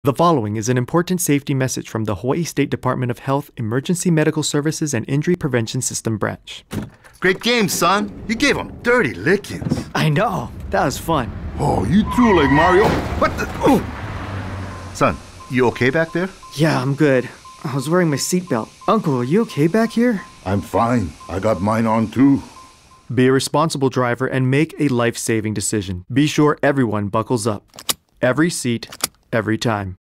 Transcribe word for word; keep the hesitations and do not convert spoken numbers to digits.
The following is an important safety message from the Hawaii State Department of Health Emergency Medical Services and Injury Prevention System Branch. Great game, son. You gave him dirty lickings. I know. That was fun. Oh, you threw like Mario. What the? Oh. Son, you okay back there? Yeah, I'm good. I was wearing my seatbelt. Uncle, are you okay back here? I'm fine. I got mine on too. Be a responsible driver and make a life-saving decision. Be sure everyone buckles up. Every seat, every time.